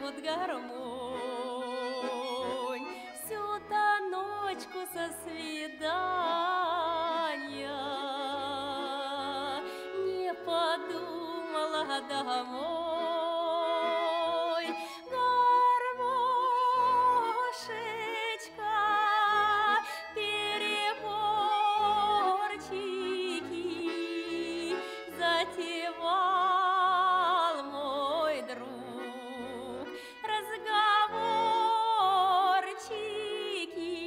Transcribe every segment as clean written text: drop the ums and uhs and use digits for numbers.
поют гармонь всю-то ночку со свидания. Не подумала домой, гармошечка, переборчики затевал мой друг, разговорчики.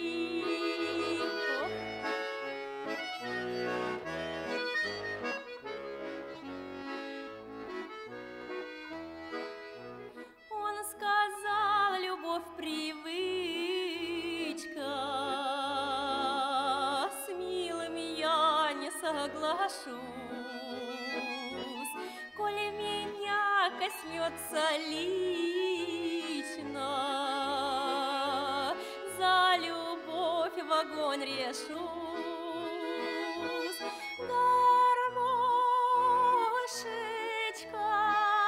Он сказал: любовь привычка, с милым я не соглашусь, коли меня коснется лично, за любовь в огонь решусь. Гармошечка,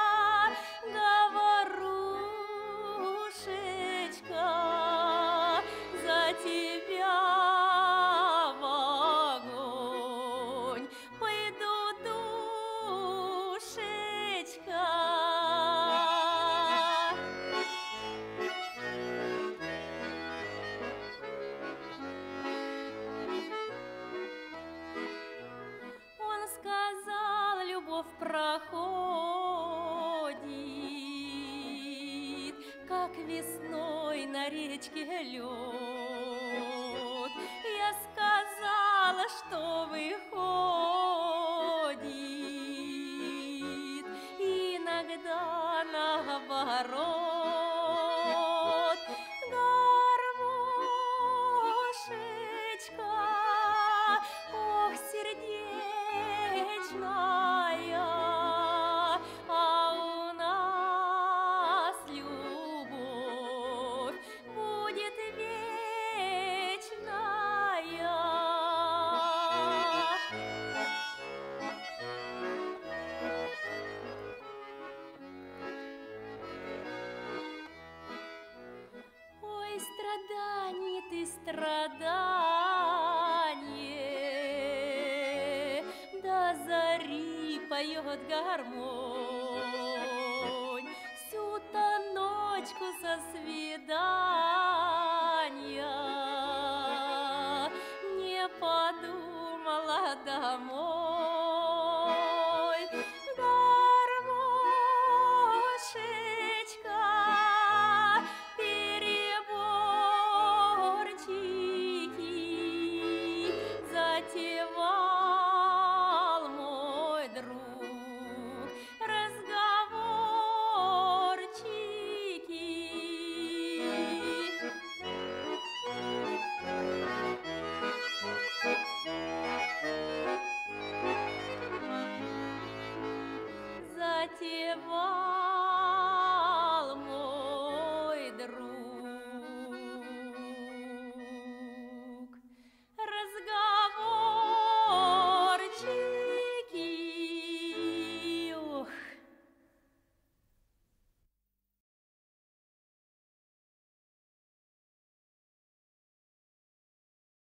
говорушечка, за тебя в огонь пойду, душечка. Он сказал: любовь проходит, как весной на речке лед. Я сказала, что выходит иногда наоборот. Гармошечка, ох, сердечная, а у нас любовь будет вечная. Ой, страдание ты, страдание, до зари поет гармонь.